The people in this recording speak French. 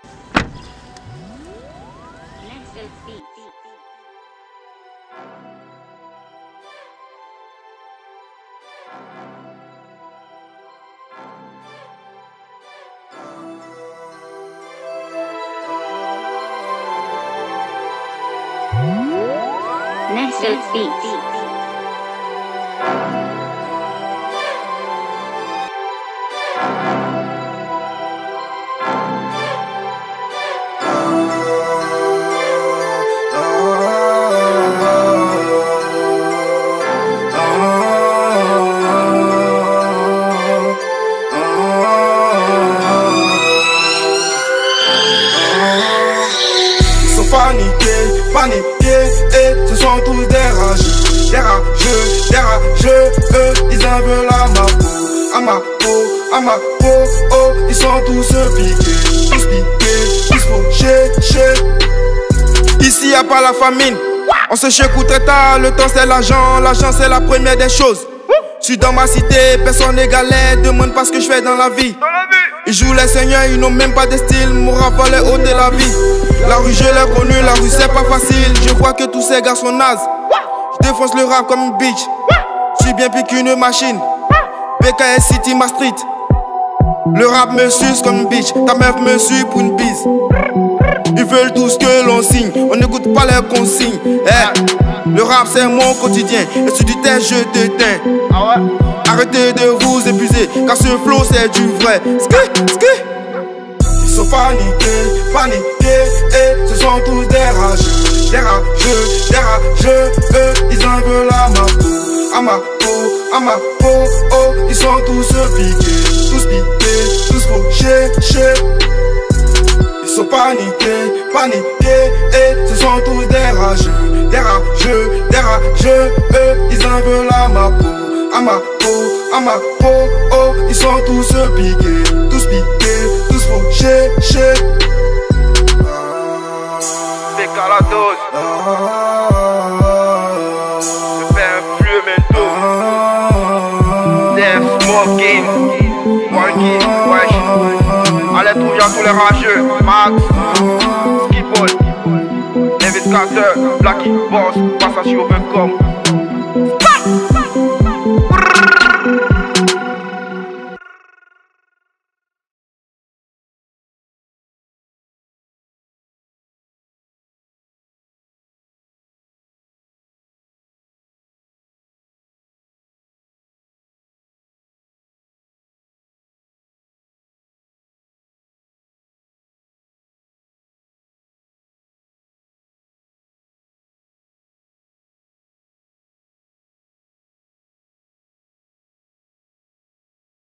Nexus Beats. Paniqués, et ce sont tous des rageux, ils en veulent à ma peau, oh, ils sont tous piqués, tous fauchés. Ici y a pas la famine, on se chèque très tard, le temps c'est l'argent c'est la première des choses. Je suis dans ma cité, personne n'égalait, demande pas ce que je fais dans la vie. Ils jouent les seigneurs, ils n'ont même pas de style, Moura va les ôter la vie. La rue je l'ai connue, la rue c'est pas facile, je vois que tous ces gars sont nazes. Je défonce le rap comme une bitch, je suis bien plus qu'une machine. BKS City, ma street. Le rap me suce comme une bitch, ta meuf me suit pour une bise. Ils veulent tout ce que l'on signe, on n'écoute pas les consignes. Le rap c'est mon quotidien, et sur du test je te teins. Arrêtez de vous épuiser, car ce flow c'est du vrai. Ils sont paniqués, et ce sont tous des rageux, ils en veulent à ma peau, oh, ils sont tous piqués, tous fauchés. Ils sont paniqués, et ce sont tous des rageux, ils en veulent à ma peau, oh, ils sont tous piqués, tous fauchés. C'est qu'à la dose, je fais un flux mento, Death, smoking, walking, wesh. Allez trouver tous les rageux, Max, Skipol, David Carter, Blacky, Boss, Passage Overcome.